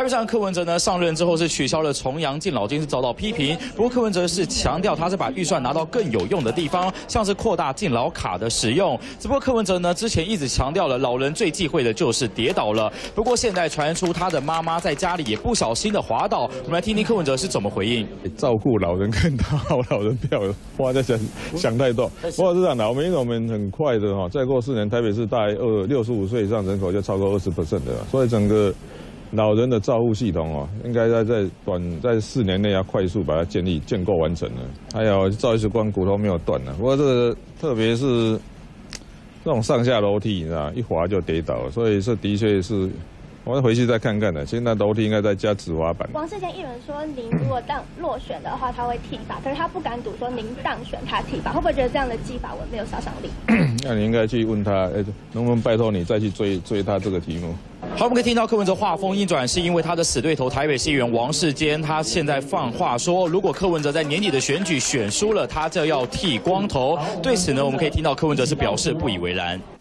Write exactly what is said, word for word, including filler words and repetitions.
台北市长柯文哲呢上任之后是取消了重阳敬老金，是遭到批评。不过柯文哲是强调他是把预算拿到更有用的地方，像是扩大敬老卡的使用。只不过柯文哲呢之前一直强调了，老人最忌讳的就是跌倒了。不过现在传出他的妈妈在家里也不小心的滑倒，我们来听听柯文哲是怎么回应。 照顾老人跟讨好老人不要花在想想太多。不过是这样的，我们因为我们很快的哈，再过四年台北市大概二六十五岁以上人口就超过二十 percent 的了，所以整个老人的照护系统哦，应该在在短在四年内要快速把它建立建构完成了。还有赵医师光骨头没有断了，不过这个特别是这种上下楼梯，你知道，一滑就跌倒了，所以这的确是。我回去再看看的，现在楼梯应该再加止滑板。 王世坚议员说，您如果当落选的话，他会剃发，可是他不敢赌说您当选他剃发，会不会觉得这样的技法文没有杀伤力？ 那你应该去问他，哎，能不能拜托你再去追追他这个题目？ 好，我们可以听到柯文哲话锋一转，是因为他的死对头台北市议员王世坚，他现在放话说，如果柯文哲在年底的选举选输了，他就要剃光头。对此呢，我们可以听到柯文哲是表示不以为然。